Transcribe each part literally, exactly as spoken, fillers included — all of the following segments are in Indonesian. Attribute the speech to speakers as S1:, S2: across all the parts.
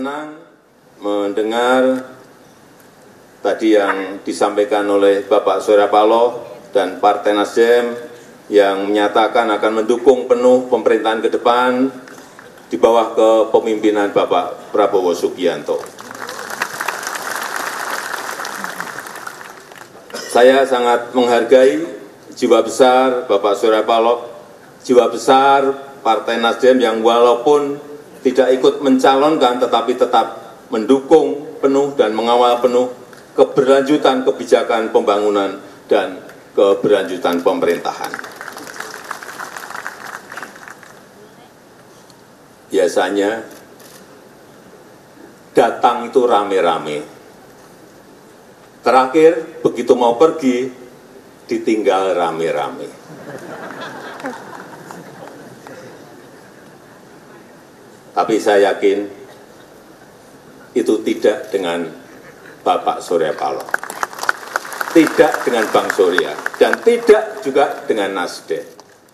S1: Senang mendengar tadi yang disampaikan oleh Bapak Surya Paloh dan Partai Nasdem yang menyatakan akan mendukung penuh pemerintahan ke depan di bawah kepemimpinan Bapak Prabowo Subianto. Saya sangat menghargai jiwa besar Bapak Surya Paloh, jiwa besar Partai Nasdem yang walaupun tidak ikut mencalonkan tetapi tetap mendukung penuh dan mengawal penuh keberlanjutan kebijakan pembangunan dan keberlanjutan pemerintahan. Biasanya datang itu rame-rame. Terakhir begitu mau pergi ditinggal rame-rame. Tapi saya yakin itu tidak dengan Bapak Surya Paloh, tidak dengan Bang Surya, dan tidak juga dengan Nasdem.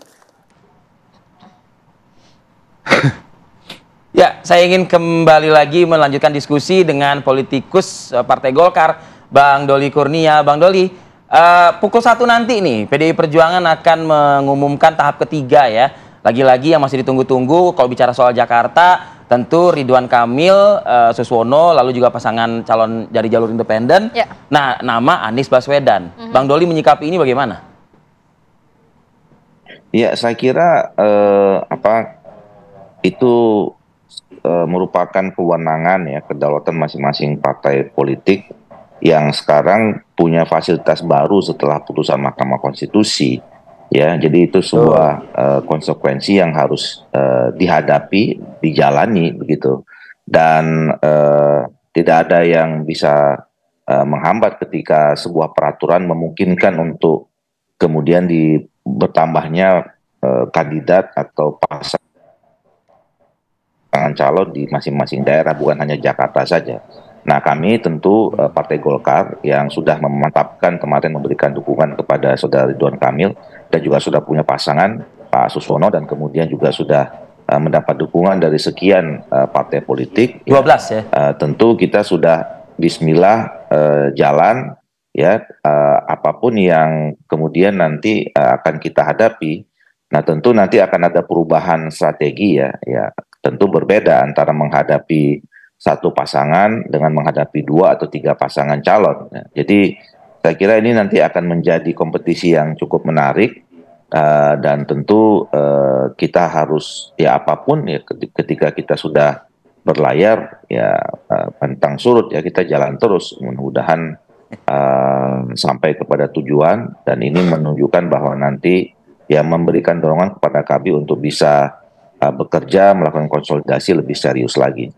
S2: Ya, saya ingin kembali lagi melanjutkan diskusi dengan politikus Partai Golkar, Bang Doli Kurnia. Bang Doli, uh, pukul satu nanti nih, P D I Perjuangan akan mengumumkan tahap ketiga ya. Lagi-lagi yang masih ditunggu-tunggu kalau bicara soal Jakarta, tentu Ridwan Kamil, uh, Suswono, lalu juga pasangan calon dari jalur independen. Ya. Nah, nama Anies Baswedan. Mm-hmm. Bang Doli menyikapi ini bagaimana?
S3: Ya, saya kira uh, apa itu uh, merupakan kewenangan ya kedaulatan masing-masing partai politik yang sekarang punya fasilitas baru setelah putusan Mahkamah Konstitusi. Ya, jadi itu sebuah uh, konsekuensi yang harus uh, dihadapi, dijalani begitu, dan uh, tidak ada yang bisa uh, menghambat ketika sebuah peraturan memungkinkan untuk kemudian di bertambahnya uh, kandidat atau pasangan calon di masing-masing daerah, bukan hanya Jakarta saja. Nah, kami tentu uh, Partai Golkar yang sudah memantapkan kemarin memberikan dukungan kepada Saudara Ridwan Kamil dan juga sudah punya pasangan Pak Suswono dan kemudian juga sudah uh, mendapat dukungan dari sekian uh, partai politik.
S2: dua belas ya.
S3: Uh, tentu kita sudah bismillah uh, jalan ya uh, apapun yang kemudian nanti uh, akan kita hadapi. Nah, tentu nanti akan ada perubahan strategi ya, ya tentu berbeda antara menghadapi satu pasangan dengan menghadapi dua atau tiga pasangan calon. Jadi saya kira ini nanti akan menjadi kompetisi yang cukup menarik uh, dan tentu uh, kita harus ya apapun ya ketika kita sudah berlayar ya uh, pantang surut ya kita jalan terus mudah-mudahan uh, sampai kepada tujuan, dan ini menunjukkan bahwa nanti ya memberikan dorongan kepada kami untuk bisa uh, bekerja melakukan konsolidasi lebih serius lagi.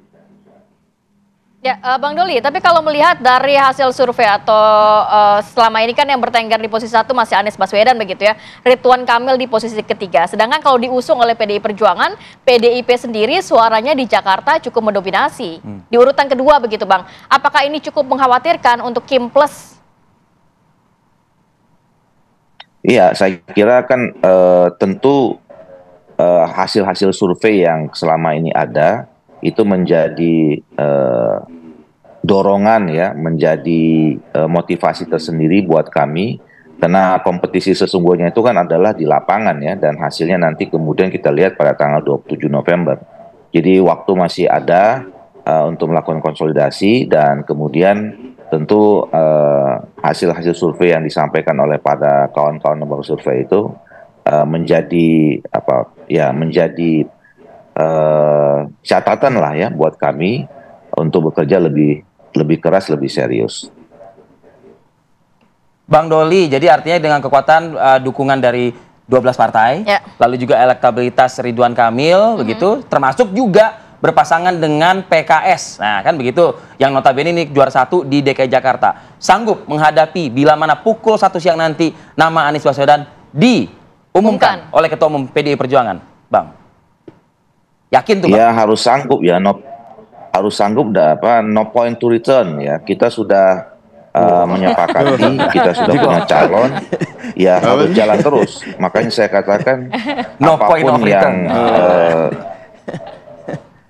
S4: Ya, uh, Bang Doli, tapi kalau melihat dari hasil survei atau uh, selama ini kan yang bertengger di posisi satu masih Anies Baswedan begitu ya, Ridwan Kamil di posisi ketiga. Sedangkan kalau diusung oleh P D I Perjuangan, P D I P sendiri suaranya di Jakarta cukup mendominasi. Hmm. Di urutan kedua begitu Bang, apakah ini cukup mengkhawatirkan untuk Kim Plus?
S3: Iya, saya kira kan uh, tentu hasil-hasil uh, survei yang selama ini ada itu menjadi uh, dorongan ya, menjadi uh, motivasi tersendiri buat kami, karena kompetisi sesungguhnya itu kan adalah di lapangan ya, dan hasilnya nanti kemudian kita lihat pada tanggal dua puluh tujuh November. Jadi waktu masih ada uh, untuk melakukan konsolidasi, dan kemudian tentu hasil-hasil uh, survei yang disampaikan oleh pada kawan-kawan lembaga survei itu uh, menjadi apa ya menjadi Uh, catatan lah ya buat kami untuk bekerja lebih lebih keras, lebih serius.
S2: Bang Doli, jadi artinya dengan kekuatan uh, dukungan dari dua belas partai, ya, lalu juga elektabilitas Ridwan Kamil, mm-hmm. begitu, termasuk juga berpasangan dengan P K S. Nah, kan begitu, yang notabene ini juara satu di D K I Jakarta. Sanggup menghadapi bila mana pukul satu siang nanti nama Anies Baswedan diumumkan Bukan. oleh Ketua Umum P D I Perjuangan, Bang? Yakin tuh, Bang?
S3: Ya harus sanggup ya, no, harus sanggup dah apa, no point to return ya. Kita sudah uh, menyepakati, kita sudah punya calon, ya harus jalan terus. Makanya saya katakan
S2: no
S3: apapun
S2: point of
S3: yang uh,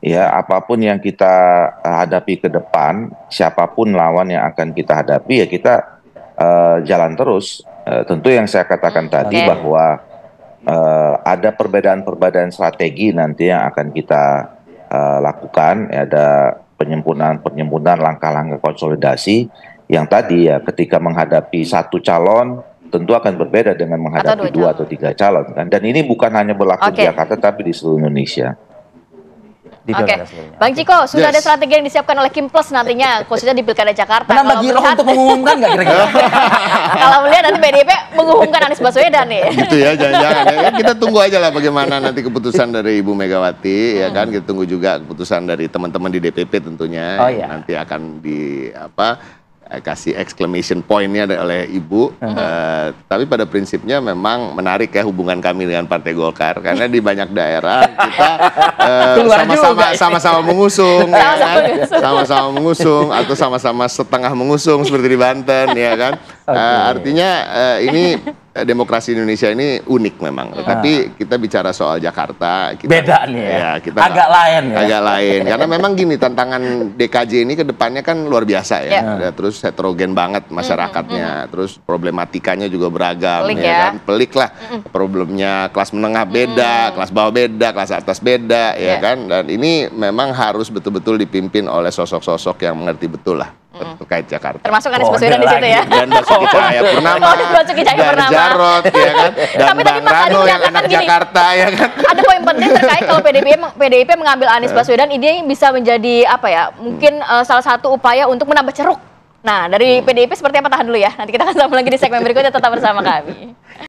S3: ya apapun yang kita hadapi ke depan, siapapun lawan yang akan kita hadapi ya kita uh, jalan terus. Uh, tentu yang saya katakan hmm, tadi okay. bahwa uh, ada perbedaan-perbedaan strategi nanti yang akan kita uh, lakukan, ya, ada penyempurnaan-penyempurnaan langkah-langkah konsolidasi yang tadi ya ketika menghadapi satu calon tentu akan berbeda dengan menghadapi atau dua, dua atau tiga calon kan. Dan ini bukan hanya berlaku okay. di Jakarta tapi di seluruh Indonesia.
S4: Oke, okay. Bang Ciko, sudah yes. ada strategi yang disiapkan oleh Kim Plus nantinya, khususnya di Pilkada Jakarta.
S2: Menambah giroh untuk mengumumkan nggak kira-kira?
S4: Kalau melihat nanti P D I P mengumumkan Anies Baswedan nih.
S5: Gitu ya, jangan-jangan. Ya, kita tunggu aja lah bagaimana nanti keputusan dari Ibu Megawati, hmm. ya kan. Kita tunggu juga keputusan dari teman-teman di D P P tentunya. Oh, iya. Nanti akan di apa? kasih exclamation point-nya oleh Ibu. Uh-huh. uh, tapi pada prinsipnya memang menarik ya hubungan kami dengan Partai Golkar karena di banyak daerah kita sama-sama uh, sama-sama mengusung, ya kan? Sama-sama mengusung atau sama-sama setengah mengusung seperti di Banten, ya kan. Okay. Uh, artinya uh, ini demokrasi Indonesia ini unik memang. Uh. Tapi kita bicara soal Jakarta, kita,
S2: beda nih ya.
S5: ya kita
S2: agak lain ya.
S5: Agak lain karena memang gini tantangan D K J ini ke depannya kan luar biasa ya. Yeah. Terus heterogen banget masyarakatnya, mm -hmm. terus problematikanya juga beragam, pelik ya, ya kan, pelik lah. Mm -hmm. Problemnya kelas menengah beda, mm -hmm. kelas bawah beda, kelas atas beda, yeah. ya kan. Dan ini memang harus betul-betul dipimpin oleh sosok-sosok yang mengerti betul lah mm. terkait Jakarta.
S4: Termasuk Anies Baswedan oh, di situ ya.
S5: Dan Basuki Cahayapurnama, dan Jarot, ya kan. Dan tapi, Bang Rano yang anak gini, Jakarta, ya kan. Ada
S4: poin penting terkait kalau P D I P P D I P mengambil Anies Baswedan, ini bisa menjadi apa ya? Mungkin uh, salah satu upaya untuk menambah ceruk. Nah, dari P D I P seperti apa, tahan dulu ya. Nanti kita akan sambung lagi di segmen berikutnya, tetap bersama kami.